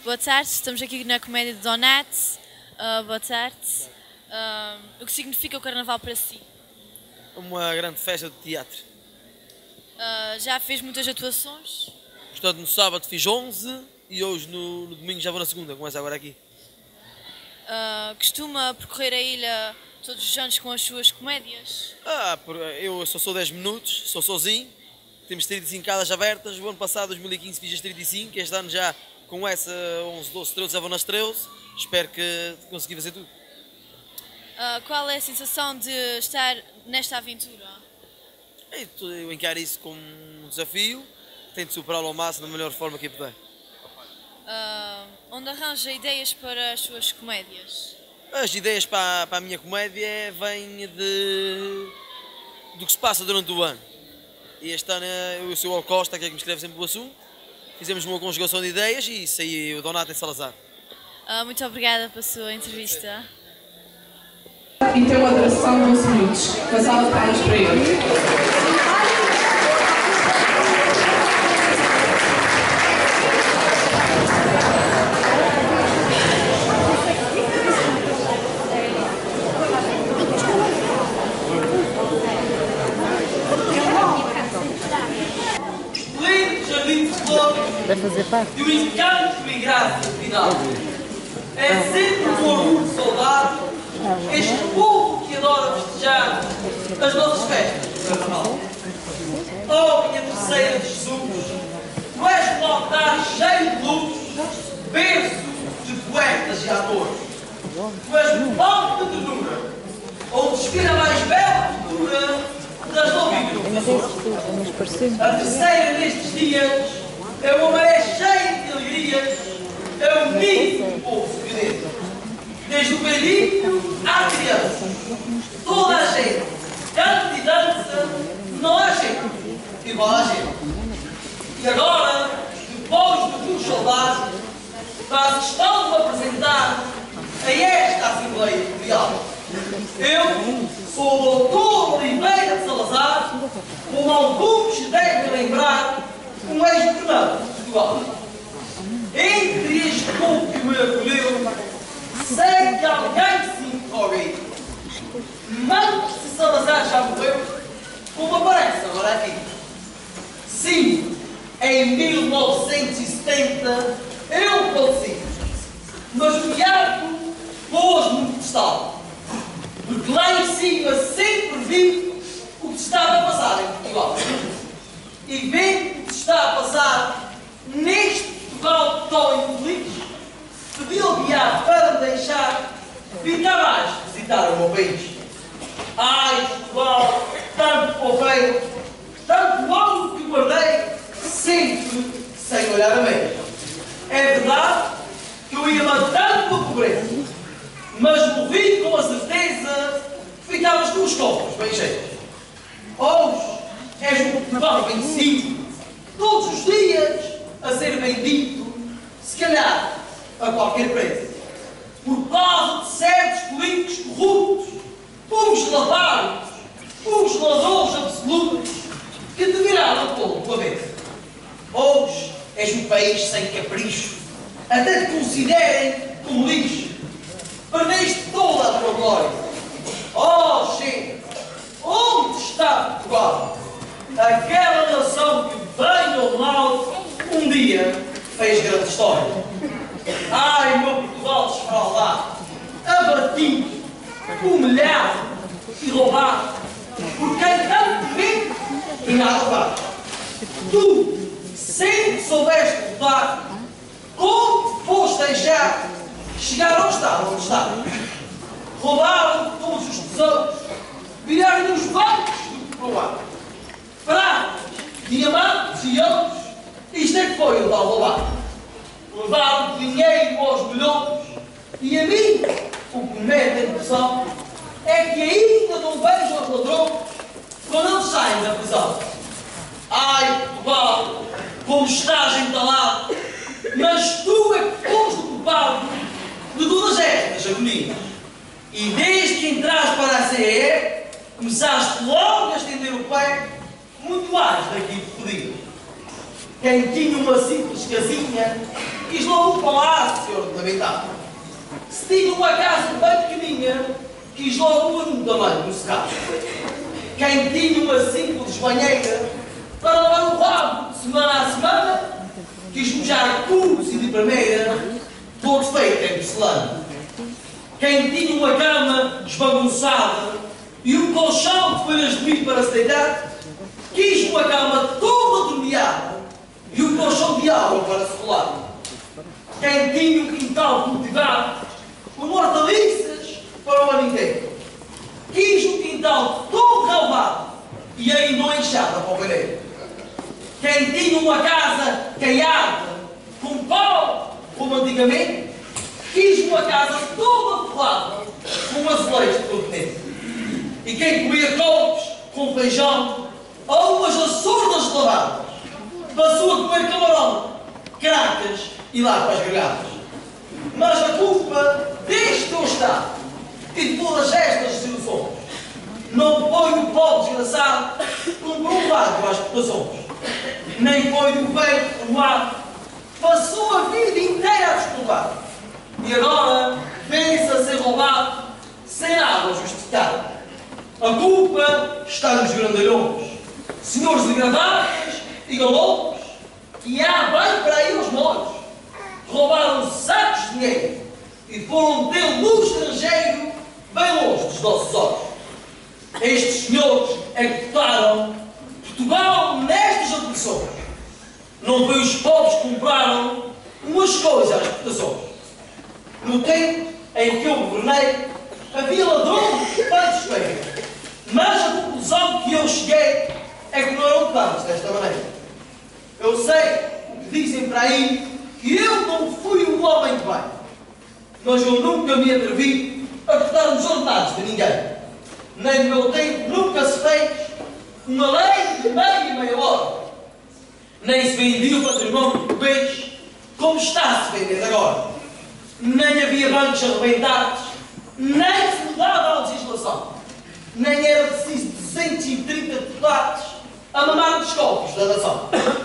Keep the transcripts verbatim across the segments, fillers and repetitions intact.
Boa tarde, estamos aqui na comédia de Donat. Uh, boa tarde. Uh, o que significa o Carnaval para si? Uma grande festa de teatro. Uh, já fez muitas atuações? Portanto, no sábado fiz onze e hoje no, no domingo já vou na segunda, começa agora aqui. Uh, costuma percorrer a ilha todos os anos com as suas comédias? Ah, eu só sou dez minutos, sou sozinho, temos trinta e cinco casas abertas. O ano passado, dois mil e quinze, fiz as trinta e cinco, este ano já com essa onze, doze, treze, já vou nas treze. Espero que consegui fazer tudo. Uh, qual é a sensação de estar nesta aventura? Eu encaro isso como um desafio, tento superá-lo ao máximo da melhor forma que eu puder. Uh, onde arranja ideias para as suas comédias? As ideias para, para a minha comédia vêm de, do que se passa durante o ano. E este ano eu sou o Costa, que é que me escreve sempre o assunto. Fizemos uma conjugação de ideias e saiu o Donato em Salazar. Uh, muito obrigada pela sua entrevista. E tem uma duração de doze minutos. Uma salva de palmas para ele. Vai fazer parte? E o encanto e graça de Vidal. É sempre um orgulho de soldado este povo que adora festejar as nossas festas de Carnaval. Oh, minha terceira de Jesus, tu és um altar cheio de luz, berço de poetas e atores. Tu és um palco de ternura, onde expira a mais bela cultura das novinas. A terceira nestes dias é uma maré cheia de alegrias, é um ninho do povo português. Desde o velhinho à criança, toda a gente canta e dança, não há gente igual a gente. E agora, depois de vos saudar, faz questão de me apresentar a esta Assembleia Mundial. Eu sou o doutor Oliveira de Salazar, como alguns devem lembrar, um ex-governante de Portugal. Entre este povo que me acolheu, sei que alguém se interroga. Mas se Salazar já morreu, como aparece agora aqui? Sim, em mil novecentos e setenta eu faleci, mas o diabo pôs-me no pedestal, porque lá em cima sempre vi o que estava a passar em Portugal. E vendo o que está a passar neste Portugal tão infeliz, pedi ao guiar para me deixar ficar mais visitar o meu país. Ai, Portugal, tanto poveiro, tanto algo que guardei, sempre sem olhar a meio. É verdade que eu ia matando pela pobreza, mas morri com a certeza que ficava as tuas costas bem cheias. Hoje és um Portugal vencido, todos os dias a ser bendito, se calhar a qualquer preço, por causa de certos políticos corruptos, uns lavados, uns ladrões absolutos, que te viraram todo do avesso. Hoje és um país sem capricho, até te considerem como lixo. Perdeste toda a tua glória. Oh, gente, onde está Portugal? Aquela nação que, bem ou mal, um dia fez grande história. Ai, meu Portugal desfraudado, abatido, humilhado e roubado por quem tanto vê e nada faz. Tu sempre soubeste lutar, como foste deixar chegar ao estado onde está. Roubaram todos os tesouros, viraram nos bancos do coroado. Pratas, diamantes e ouros, isto é que foi o tal roubar. Levaram dinheiro aos milhões e a mim o que me mete a impressão é que ainda não vejo os ladrões quando eles saem da prisão. Ai, Portugal, como estás entalado, mas tu é que foste o culpado de todas estas agonias. E desde que entraste para a C E, começaste logo a estender o pé muito mais daquilo que podias. Quem tinha uma simples casinha quis logo um palácio ornamental. Se tinha uma casa bem pequeninha, quis logo um tamanho no cerrado. Quem tinha uma simples banheira para lavar o rabo de semana a semana, quis mojar cubos e de primeira, todo feito em porcelana. Quem tinha uma cama desbagunçada e um colchão de folhas de milho para se deitar, quis uma cama toda torneada e um colchão de água para se rolar. Quem tinha um quintal cultivado com hortaliças para o ano inteiro, quis um quintal todo relvado e ainda uma enxada para o beirão. Quem tinha uma casa caiada com pau, como antigamente, quis uma casa toda forrada com azulejos de continente. E quem comia couves com feijão ou umas açordas lavadas, passou a comer camarão, cracas e lapas grelhadas. Mas a culpa deste teu estado e de todas estas desilusões não foi do pobre desgraçado comprou um barco às cotações, nem foi do velho reformado passou a vida inteira a desculpar e agora vem-se a ser roubado sem nada justificado. A culpa está nos grandalhões, senhores degradados e galopes, que há bem para ir aos molhos, roubaram sacos de dinheiro e foram tê-lo no estrangeiro, bem longe dos nossos olhos. Estes senhores é que votaram Portugal nestas abolições. Não foi os pobres que compraram umas coisas às exportações. No tempo em que eu governei, havia ladrões bem suspeitos, mas a conclusão que eu cheguei é que não eram tantos desta maneira. Eu sei o que dizem para aí, que eu não fui um homem de bem, mas eu nunca me atrevi a cortar os ordenados de ninguém. Nem no meu tempo nunca se fez uma lei de meia e meia hora. Nem se vendia o património do peixe como está a se vender agora. Nem havia bancos arrebentados, nem se mudava a legislação. Nem era preciso duzentos e trinta deputados a mamar dos copos da nação.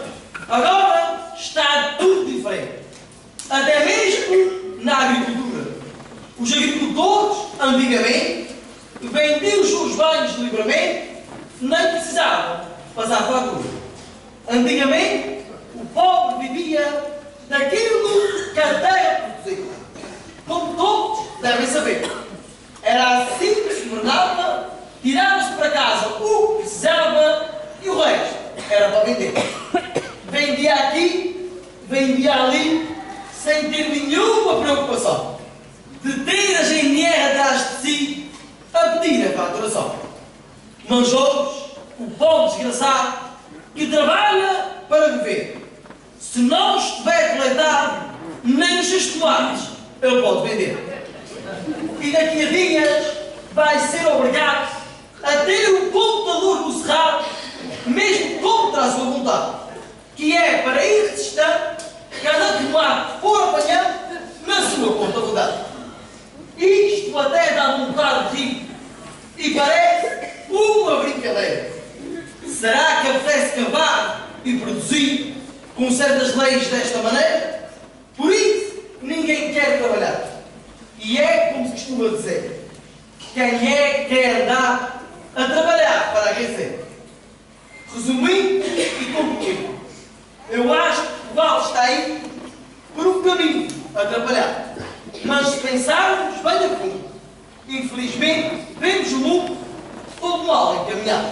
Agora está tudo diferente. Até mesmo na agricultura. Os agricultores, antigamente, vendiam os seus bens livremente, nem precisavam passar fatura. Antigamente, o pobre vivia daquilo que a terra produzia. Como todos devem saber. Era assim que se governava, tirava-se para casa o que precisava e o resto era para vender. Vendia aqui, vendia ali, sem ter nenhuma preocupação de ter a G N R atrás de si a pedir a faturação. Mas hoje, o pobre desgraçado que trabalha para viver, se não estiver coletado, nem os seus tomates ele pode vender. E daqui a dias vai ser obrigado a ter um computador no cerrado, mesmo contra a sua vontade, que é para ir registrar cada tomate que for apanhado na sua contabilidade. Isto até dá vontade de rir e parece uma brincadeira. Será que apetece cavar e produzir com certas leis desta maneira? Por isso, ninguém quer trabalhar. E é como se costuma dizer, quem é que quer andar a trabalhar para aquecer? Resumindo e concluindo, eu acho que Portugal está aí por um caminho a atrapalhar. Mas se pensarmos bem a fundo, infelizmente vemos o mundo todo mal encaminhado.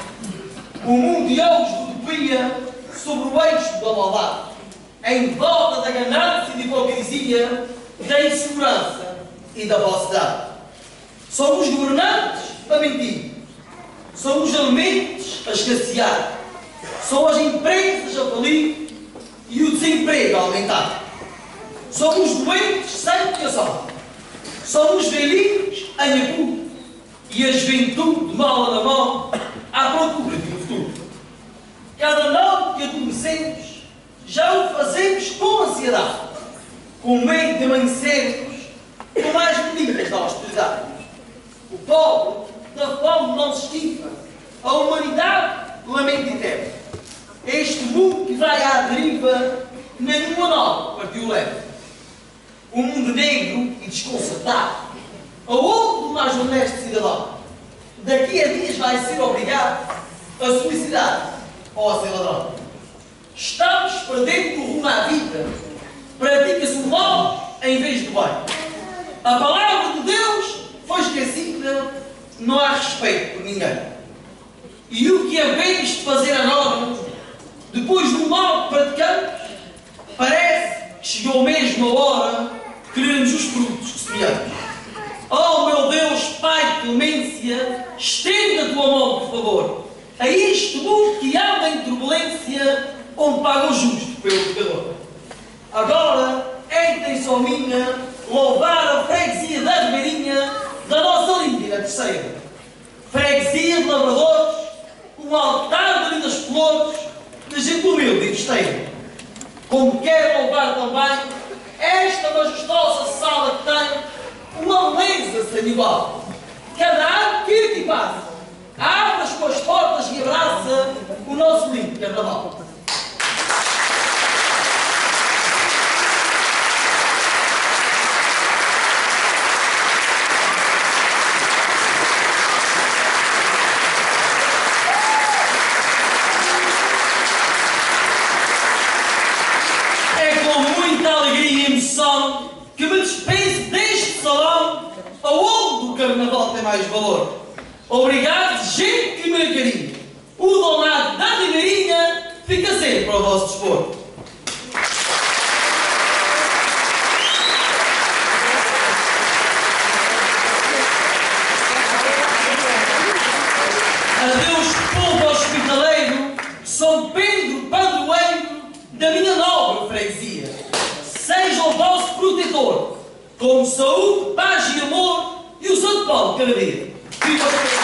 O mundo de olhos de utopia sobre o eixo da maldade, em volta da ganância e da hipocrisia, da insegurança e da falsidade. São os governantes a mentir, são os alimentos a escassear, são as empresas a falir e o desemprego a aumentar. São os doentes sem educação, são os velhinhos em apuro e a juventude de mala na mão à procura de um futuro. Cada noite que adormecemos já o fazemos com ansiedade, com medo de amanhecermos com mais medidas da austeridade. O pobre da fome não se esquiva, a humanidade lamenta eterno. Este mundo que vai à deriva nenhuma nova partiu leve. O mundo negro e desconcertado, aonde o mais honesto cidadão, daqui a dias vai ser obrigado a suicidar ou a ser ladrão. Estamos perdendo o rumo à vida. Pratica-se o mal em vez do bem. A palavra de Deus foi esquecida, não há respeito por ninguém. E o que havemos de fazer agora, depois do mal que praticamos, parece que chegou mesmo a hora de colhermos os frutos que semeamos. Oh meu Deus, Pai de clemência, estende a tua mão, por favor, a este mundo que anda em turbulência, onde paga o justo pelo pecador. Agora, é intenção minha louvar a freguesia da Ribeirinha da nossa linda terceira. Freguesia de lavradores, um altar de lindas flores, de gente humilde e festeira. Como quero louvar também esta majestosa sala que tem uma beleza sem igual. Cada ano que aqui passa, abre as suas portas e abraça o nosso lindo carnaval. Que me despeço deste salão aonde o carnaval tem mais valor. Obrigado, gente que me carinho. O donado da Ribeirinha fica sempre ao vosso dispor. Adeus, povo hospitaleiro, São Pedro padroeiro da minha nobre freguesia. Seja o vosso protetor, com saúde, paz e amor, e o Santo Paulo cada dia. Viva